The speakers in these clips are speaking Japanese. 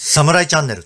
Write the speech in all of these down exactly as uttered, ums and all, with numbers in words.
サムライチャンネル。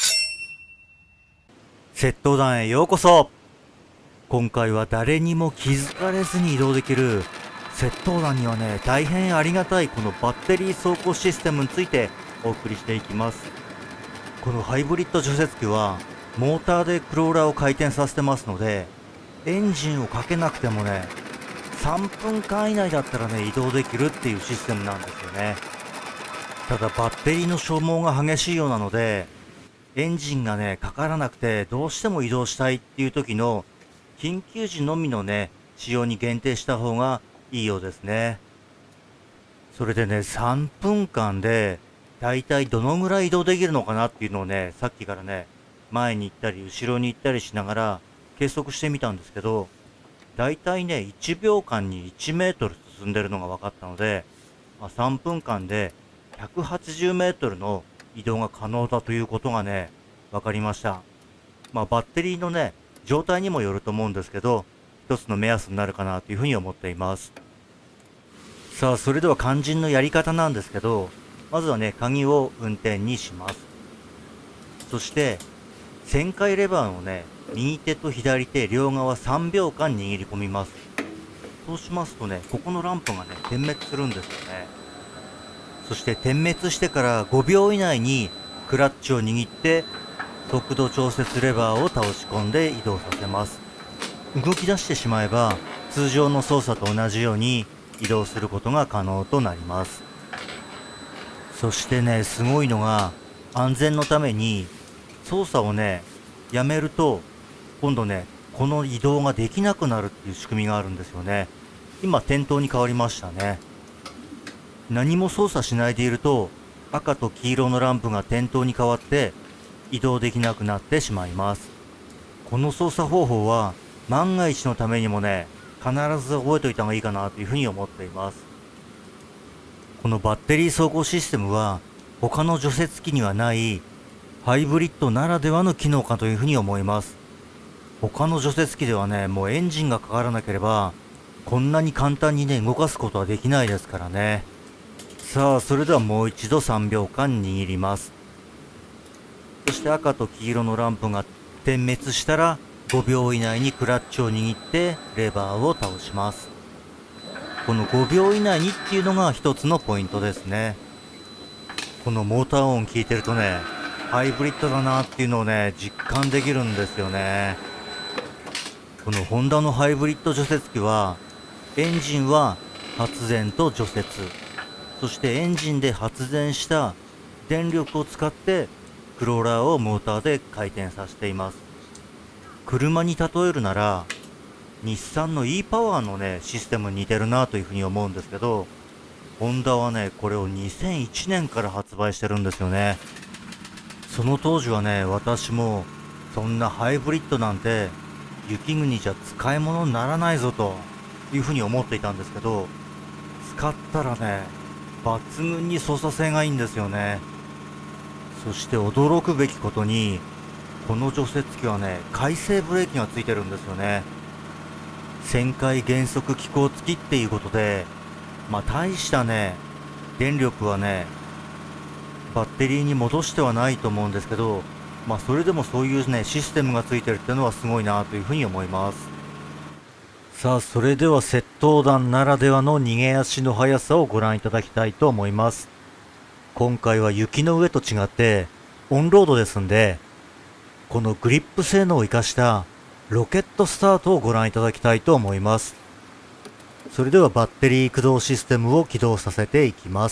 窃盗団へようこそ。今回は誰にも気づかれずに移動できる窃盗団にはね、大変ありがたいこのバッテリー走行システムについてお送りしていきます。このハイブリッド除雪機はモーターでクローラーを回転させてますので、エンジンをかけなくてもね、さんぷんかん以内だったらね、移動できるっていうシステムなんですよね。ただバッテリーの消耗が激しいようなので、エンジンがね、かからなくてどうしても移動したいっていう時の緊急時のみのね、使用に限定した方がいいようですね。それでね、さんぷんかんでだいたいどのぐらい移動できるのかなっていうのをね、さっきからね、前に行ったり後ろに行ったりしながら計測してみたんですけど、だいたいね、いちびょうかんにいちメートル進んでるのが分かったので、まあ、さんぷんかんでひゃくはちじゅうメートルの移動が可能だということがね、分かりました。まあ、バッテリーのね、状態にもよると思うんですけど、一つの目安になるかなというふうに思っています。さあ、それでは肝心のやり方なんですけど、まずはね、鍵を運転にします。そして、旋回レバーをね、右手と左手両側さんびょうかん握り込みます。そうしますとね、ここのランプがね、点滅するんですよね。そして点滅してからごびょう以内にクラッチを握って速度調節レバーを倒し込んで移動させます。動き出してしまえば通常の操作と同じように移動することが可能となります。そしてね、すごいのが安全のために操作をね、やめると今度ね、この移動ができなくなるっていう仕組みがあるんですよね。今点灯に変わりましたね。何も操作しないでいると赤と黄色のランプが点灯に変わって移動できなくなってしまいます。この操作方法は万が一のためにもね、必ず覚えておいた方がいいかなというふうに思っています。このバッテリー走行システムは他の除雪機にはないハイブリッドならではの機能かというふうに思います。他の除雪機ではね、もうエンジンがかからなければこんなに簡単にね、動かすことはできないですからね。さあ、それではもう一度さんびょうかん握ります。そして赤と黄色のランプが点滅したらごびょう以内にクラッチを握ってレバーを倒します。このごびょう以内にっていうのが一つのポイントですね。このモーター音聞いてるとね、ハイブリッドだなっていうのをね、実感できるんですよね。このホンダのハイブリッド除雪機はエンジンは発電と除雪、そしてエンジンで発電した電力を使ってクローラーをモーターで回転させています。車に例えるなら日産の e パワーのね、システムに似てるなというふうに思うんですけど、ホンダはね、これをにせんいちねんから発売してるんですよね。その当時はね、私もそんなハイブリッドなんて雪国じゃ使い物にならないぞというふうに思っていたんですけど、使ったらね、抜群に操作性がいいんですよね。そして驚くべきことに、この除雪機はね、回生ブレーキがついてるんですよね。旋回減速機構付きっていうことで、まあ大したね、電力はね、バッテリーに戻してはないと思うんですけど、まあそれでもそういうね、システムがついてるっていうのはすごいなというふうに思います。さあ、それでは窃盗団ならではの逃げ足の速さをご覧いただきたいと思います。今回は雪の上と違ってオンロードですんで、このグリップ性能を生かしたロケットスタートをご覧いただきたいと思います。それではバッテリー駆動システムを起動させていきます。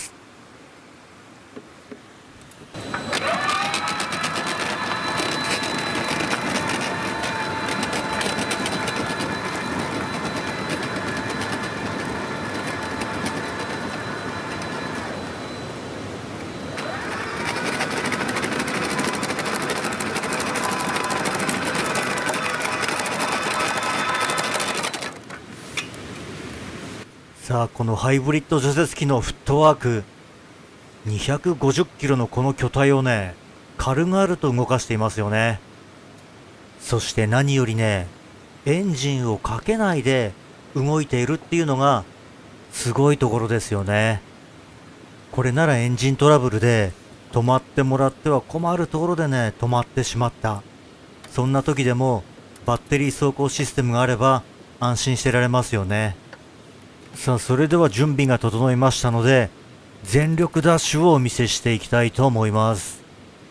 さあ、このハイブリッド除雪機のフットワーク、にひゃくごじゅっキロのこの巨体をね、軽々と動かしていますよね。そして何よりね、エンジンをかけないで動いているっていうのがすごいところですよね。これならエンジントラブルで止まってもらっては困るところでね、止まってしまった。そんな時でもバッテリー走行システムがあれば安心してられますよね。さあ、それでは準備が整いましたので、全力ダッシュをお見せしていきたいと思います。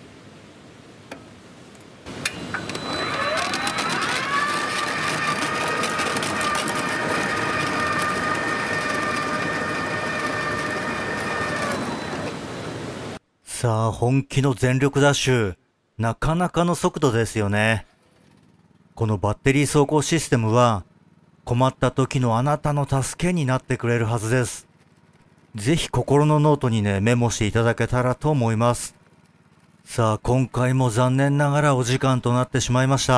さあ、本気の全力ダッシュ、なかなかの速度ですよね。このバッテリー走行システムは、困った時のあなたの助けになってくれるはずです。ぜひ心のノートにね、メモしていただけたらと思います。さあ、今回も残念ながらお時間となってしまいました。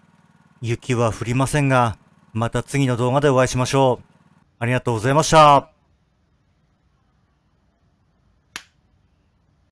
雪は降りませんが、また次の動画でお会いしましょう。ありがとうございました。